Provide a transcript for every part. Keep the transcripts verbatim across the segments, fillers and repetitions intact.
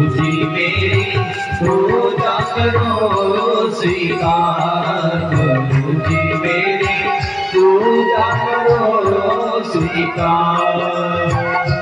जी मेरी पूजा करो स्वीकार, प्रभु जी मेरी पूजा करो स्वीकार।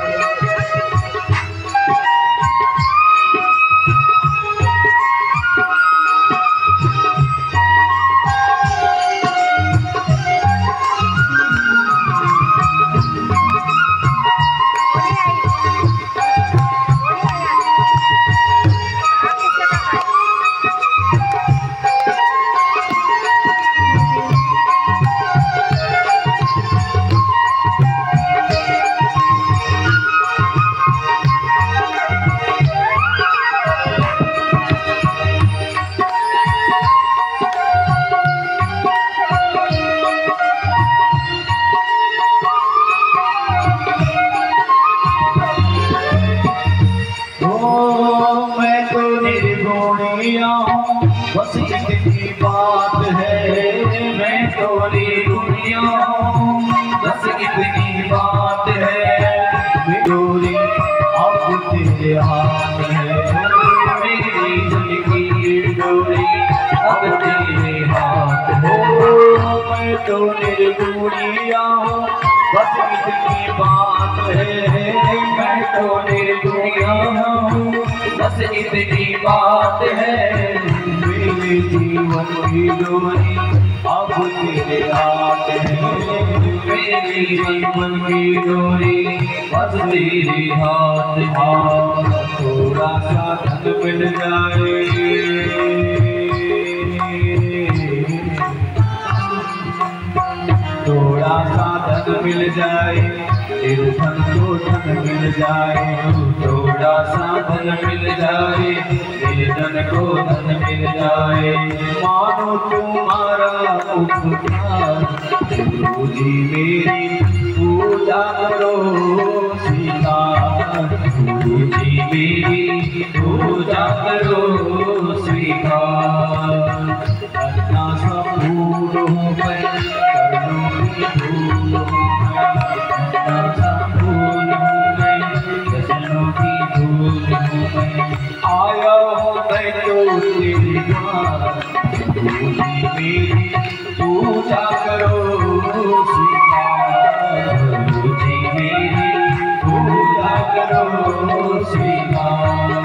बस इतनी बात है, मैं तो निर्गुणिया हूँ, बस इतनी बात है। डोरी अब तेरे हाथ है, मेरी दिल की डोरी अब तेरे हाथ है। मैं तो निर्गुणिया हूँ, बस इतनी बात है, मैं तो निर्गुणिया हूँ, बस इतनी बात है। मेरे जीवन की डोरी अब तेरे हाथ है, मेरे जीवन की डोरी बस तेरे हाथ है। थोड़ा सा धन मिल जाए, थोड़ा सा धन मिल जाए, तेरे धन को धन मिल जाए। थोड़ा सा धन मिल जाए, तेरे धन को धन मिल जाए। मानो तुम्हारा उपकार, प्रभु जी मेरी पूजा करो स्वीकार, प्रभु जी मेरी पूजा करो स्वीकार। अपना सब भूल हूँ मैं, करनों की भूल हूँ मैं, अपना सब भूल हूँ मैं, दर्शनों की भूल हूँ मैं। आया हूँ मैं तो तेरे द्वार, प्रभु जी मेरी पूजा करो स्वीकार, प्रभु जी मेरी पूजा करो स्वीकार।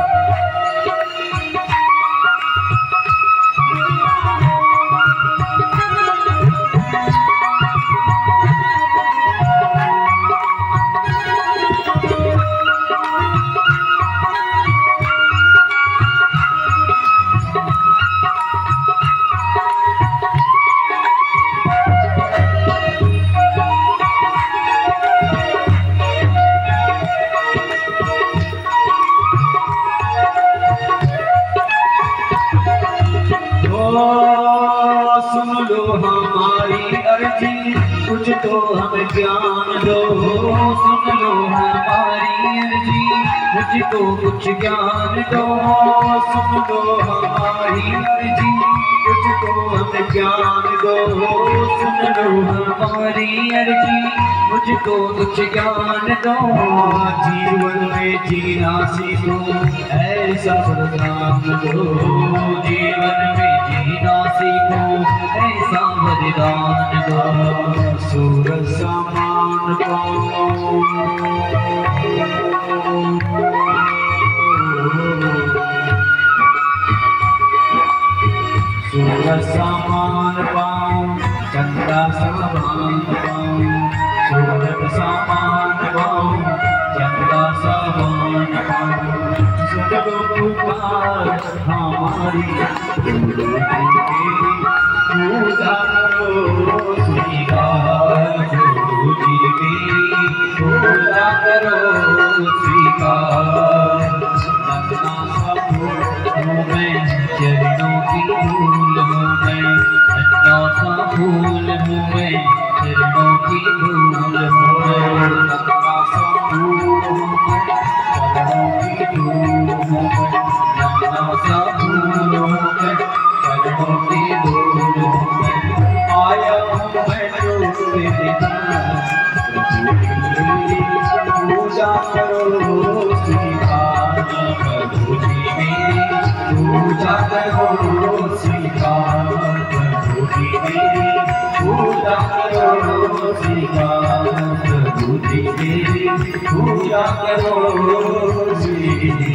सुन लो हमारी अर्जी, कुछ तो हमें ज्ञान दो। सुन लो हमारी अर्जी, मुझको कुछ ज्ञान दो। सुन लो हमारी अर्जी, मुझको हमें ज्ञान दो। सुन लो हमारी अर्जी, मुझको कुछ ज्ञान दो। जीवन में जीना सीखो, ऐसा वरदान दो। जीवन में जीना सीखो, ऐसा वरदान दो। सूरज समान पाओ, सूरज समान पाओ, चंद्रा समान पाओ। सूरज समान पाओ, चंद्रा समान पाओ। सुन लो पुकार हमारी, पूजा करो स्वीकार, प्रभु जी मेरी पूजा करो स्वीकार। अपना सब हूँ मैं, चरणों की धूल हूँ मैं, अपना सा फूल हूँ मैं, चरणों की धूल हूँ मैं। अपना सा फूल हूँ मैं, चरणों की धूल हूँ मैं, अपना सा फूल हूँ मैं, चरणों की धूल हूँ मैं। आया हूँ मैं तो तेरे द्वार, प्रभु जी मेरी पूजा करो स्वीकार, प्रभु पूजा करो स्वीकार प्रभु जी मेरी पूजा करो स्वीकार प्रभु जी मेरी पूजा करो श्री